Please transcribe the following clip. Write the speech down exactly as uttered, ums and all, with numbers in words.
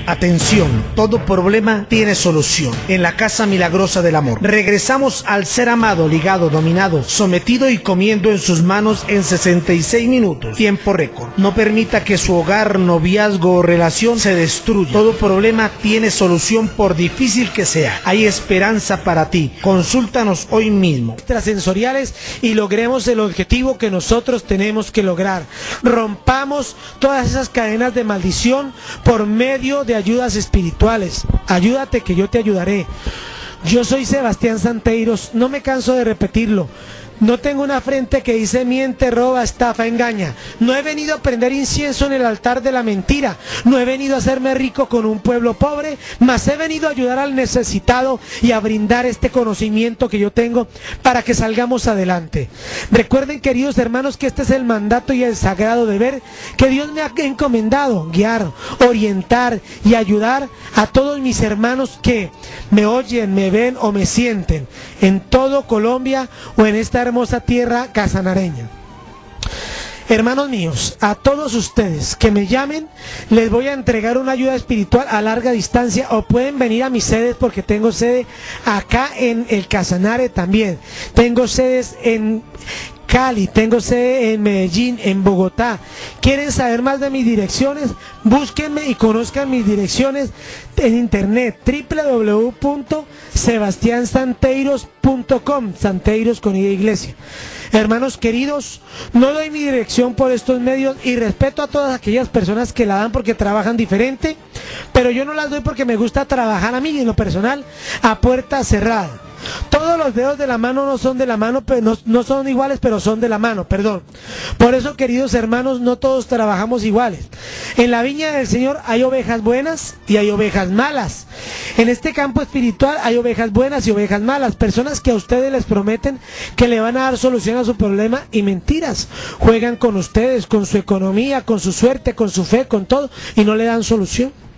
Atención, todo problema tiene solución. En la Casa Milagrosa del Amor. Regresamos al ser amado, ligado, dominado, sometido y comiendo en sus manos en sesenta y seis minutos. Tiempo récord. No permita que su hogar, noviazgo o relación se destruya. Todo problema tiene solución por difícil que sea. Hay esperanza para ti. Consúltanos hoy mismo. Extrasensoriales y logremos el objetivo que nosotros tenemos que lograr. Rompamos todas esas cadenas de maldición por medio de ayudas espirituales. Ayúdate que yo te ayudaré. Yo soy Sebastián Santeiros, no me canso de repetirlo. No tengo una frente que dice miente, roba, estafa, engaña. No he venido a prender incienso en el altar de la mentira. No he venido a hacerme rico con un pueblo pobre, mas he venido a ayudar al necesitado y a brindar este conocimiento que yo tengo para que salgamos adelante. Recuerden, queridos hermanos, que este es el mandato y el sagrado deber que Dios me ha encomendado: guiar, orientar y ayudar a todos mis hermanos que me oyen, me ven o me sienten en todo Colombia o en esta hermosa tierra casanareña. Hermanos míos, a todos ustedes que me llamen, les voy a entregar una ayuda espiritual a larga distancia, o pueden venir a mis sedes, porque tengo sede acá en el Casanare también. Tengo sedes en Cali, tengo sede en Medellín, en Bogotá. ¿Quieren saber más de mis direcciones? Búsquenme y conozcan mis direcciones en internet: doble u doble u doble u punto sebastián santeiros punto com, Santeiros con I de iglesia. Hermanos queridos, no doy mi dirección por estos medios y respeto a todas aquellas personas que la dan porque trabajan diferente, pero yo no las doy porque me gusta trabajar a mí, en lo personal, a puerta cerrada. Todos los dedos de la mano no son de la mano, pero no, no son iguales, pero son de la mano, perdón. Por eso, queridos hermanos, no todos trabajamos iguales. En la viña del Señor hay ovejas buenas y hay ovejas malas. En este campo espiritual hay ovejas buenas y ovejas malas. Personas que a ustedes les prometen que le van a dar solución a su problema y mentiras. Juegan con ustedes, con su economía, con su suerte, con su fe, con todo, y no le dan solución.